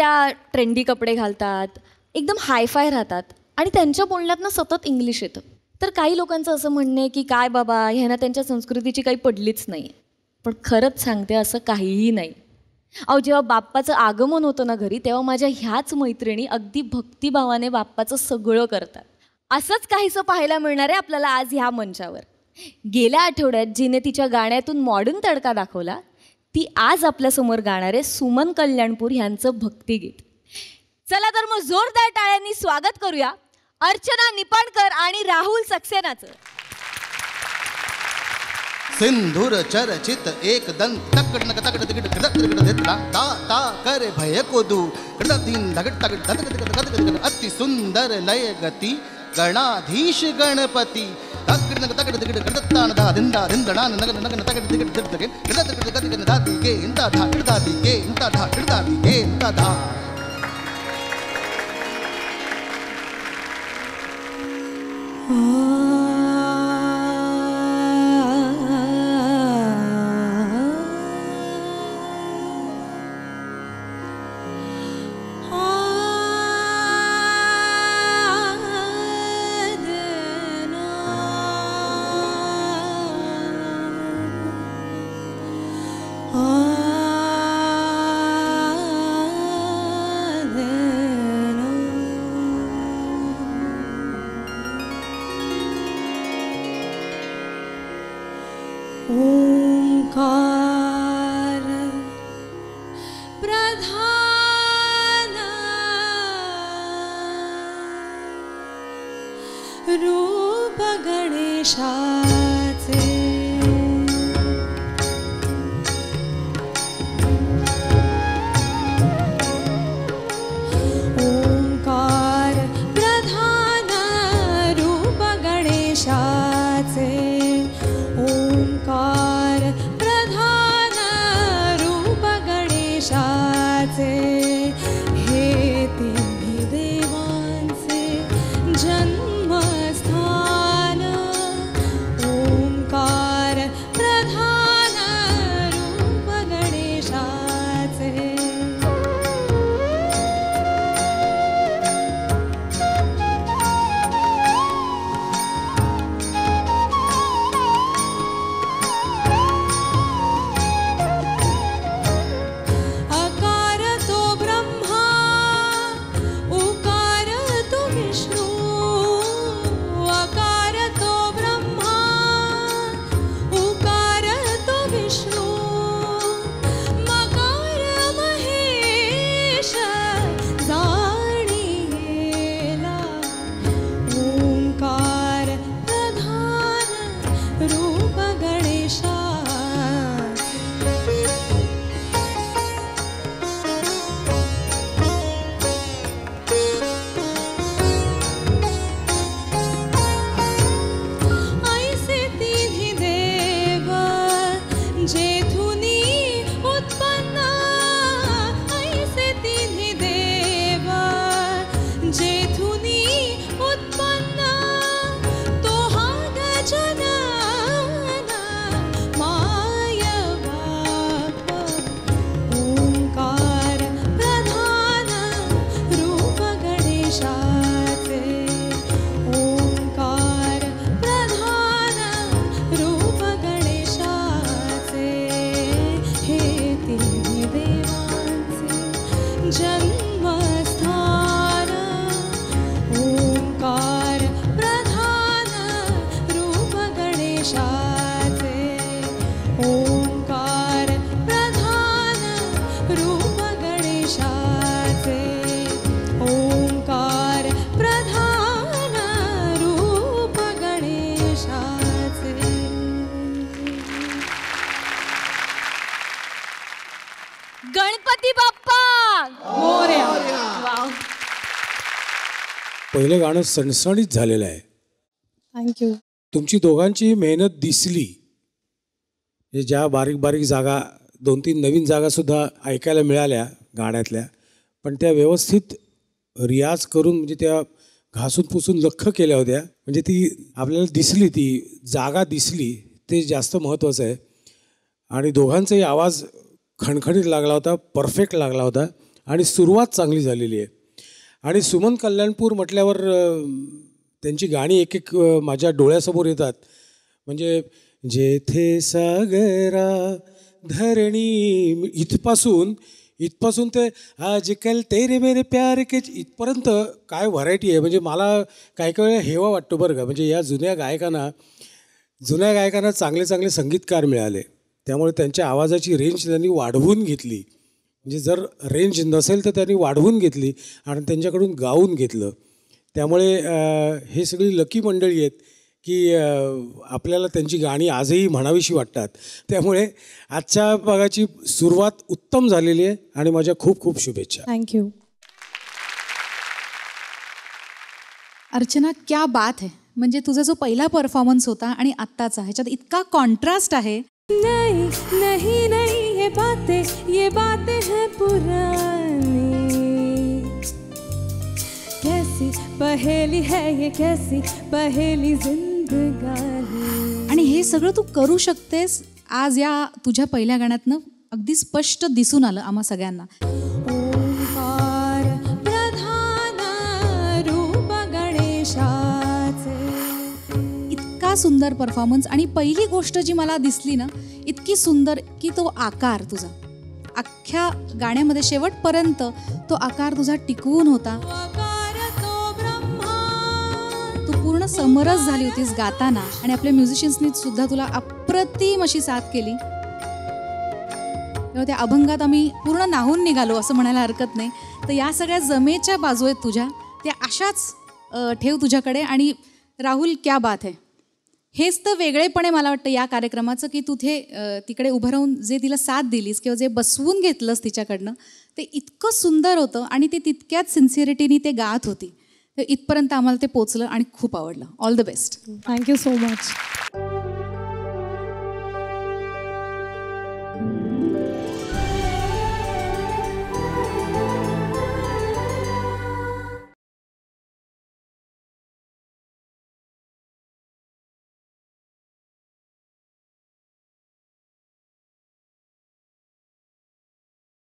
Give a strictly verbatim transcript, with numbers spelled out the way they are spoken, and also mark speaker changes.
Speaker 1: त्या ट्रेंडी कपडे घालतात, एकदम हायफाय राहतात आणि त्यांच्या बोलण्यातनं सतत इंग्लिश येतं. तर काही लोकांचं असं म्हणणं आहे की काय बाबा ह्यांना त्यांच्या संस्कृतीची काही पडलीच नाही. पण खरंच सांगते असं काहीही नाही. अहो जेव्हा बाप्पाचं आगमन होतं ना घरी तेव्हा माझ्या ह्याच मैत्रिणी अगदी भक्तिभावाने बाप्पाचं सगळं करतात. असंच काहीसं पाहायला मिळणार आहे आपल्याला आज ह्या मंचावर. गेल्या आठवड्यात जिने तिच्या गाण्यातून मॉडर्न तडका दाखवला ती आज आपल्यासमोर गाणार आहे सुमन कल्याणपूर यांचं भक्तिगीत. चला तर मग जोरदार टाळ्यांनी स्वागत करूया अर्चना निपाणकर आणि राहुल सक्सेनाचं.
Speaker 2: सिंधूर चर्चित एक दंत तकड़ नक तकड़ तिकड़ कदक तिकड़ देता ता ता करे भय को दू कड़ दिन दगड़ तगड़ दगड़ तगड़ तगड़ अति सुंदर लय गति गणाधीश गणपति तकड़ नक तकड़ तिकड़ कड़ता दा दिंदा दिंदड़ा नग नग तकड़ तिकड़ तिकड़ कड़ तकड़ तकड़ दादी के इंता धा कड़ दादी के इंता धा कड़ दादी के इंता धा.
Speaker 3: ओंकार प्रधान रूप गणेशाचे ओंकार प्रधान रूप गणेशाचे ओंकार प्रधान रूप गणेशाचे हे तिन्ही देवांचे जन्मस्थान ओंकार प्रधान रूप गणेशाचे अकार तो ब्रह्मा उकार तो विष्णू अकार तो ब्रह्मा उकार तो विष्णू मकार महेश जाणीला ओंकार प्रधान रूप गणेशा ऐसे तिन्ही देव जेथुनी उत्पन्न ऐसे तिन्ही देव जेथुनी उत्पन्न तो हा गजानन माय बाप ओंकार प्रधान रूप गणेशाचे ओंकार प्रधान रूप गणेशाचे हे तिन्ही देवांचे जन्मस्थान ओंकार प्रधान रूप गणेशाचे ओंकार प्रधान रूप गणेशाचे ओंकार प्रधान रूप गणेशाचे.
Speaker 1: गणपती बाप्पा मोरया. वाव.
Speaker 4: पहिलं गाणं सणसणीत झालेलं आहे.
Speaker 3: थँक्यू.
Speaker 4: तुमची दोघांची मेहनत दिसली. हे ज्या बारीक बारीक जागा दोन तीन नवीन जागासुद्धा ऐकायला मिळाल्या गाण्यातल्या पण त्या व्यवस्थित रियाज करून म्हणजे त्या घासून पुसून लख्ख केल्या होत्या म्हणजे ती आपल्याला दिसली ती जागा दिसली ते जास्त महत्त्वाचं आहे. आणि दोघांचाही आवाज खणखणीत लागला होता परफेक्ट लागला होता आणि सुरुवात चांगली झालेली आहे. आणि सुमन कल्याणपूर म्हटल्यावर अ, त्यांची गाणी एक एक अ, माझ्या डोळ्यासमोर येतात. म्हणजे जेथे सागरा धरणी इथपासून इथपासून ते आजकल तेरे मेरे प्यार के इथपर्यंत काय व्हरायटी आहे. म्हणजे मला काही काही वेळा हेवा वाटतो बरं का. म्हणजे या जुन्या गायकांना जुन्या गायकांना चांगले चांगले संगीतकार मिळाले, त्यामुळे त्यांच्या आवाजाची रेंज त्यांनी वाढवून घेतली. म्हणजे जर रेंज नसेल तर त्यांनी वाढवून घेतली आणि त्यांच्याकडून गाऊन घेतलं. त्यामुळे हे सगळी लकी मंडळी आहेत की आपल्याला त्यांची गाणी आजही म्हणावीशी वाटतात. त्यामुळे आजच्या भागाची सुरुवात उत्तम झालेली आहे आणि माझ्या खूप खूप शुभेच्छा.
Speaker 3: थँक्यू.
Speaker 5: अर्चना, क्या बात है. म्हणजे तुझा जो पहिला परफॉर्मन्स होता आणि आत्ताचा ह्याच्यात इतका कॉन्ट्रास्ट आहे.
Speaker 3: नहीं नहीं नहीं ये बातें ये बातें हैं पुरानी, कैसी पहेली है ये कैसी पहेली जिंदगानी.
Speaker 5: आणि हे सगळं तू करू शकतेस आज या तुझ्या पहिल्या गाण्यातनं अगदी स्पष्ट दिसून आलं आम्हा सगळ्यांना.
Speaker 3: ओंकार प्रधान रूप गणेशाचे.
Speaker 5: इतका सुंदर परफॉर्मन्स. आणि पहिली गोष्ट जी मला दिसली ना इतकी सुंदर की तो आकार तुझा अख्ख्या गाण्यामध्ये शेवटपर्यंत तो आकार तुझा टिकवून होता.
Speaker 3: वकार तो ब्रह्मा.
Speaker 5: तू पूर्ण समरस झाली होतीस गाताना आणि आपल्या म्युझिशियन्सनी सुद्धा तुला अप्रतिम अशी साथ केली. तेव्हा त्या अभंगात आम्ही पूर्ण नाहून निघालो असं म्हणायला हरकत नाही. तर या सगळ्या जमेच्या बाजू आहेत तुझ्या, त्या अशाच अ, ठेव तुझ्याकडे. आणि राहुल, क्या बात है. हेच तर वेगळेपण आहे मला वाटतं या कार्यक्रमाचं की तू ते तिकडे उभं राहून जे तिला साथ दिलीस किंवा जे बसवून घेतलंस तिच्याकडनं ते इतकं सुंदर होतं आणि ते तितक्याच सिन्सिअरिटीने ते गात होती. तर इथपर्यंत आम्हाला ते पोचलं आणि खूप आवडलं. All the best.
Speaker 3: Thank you so much.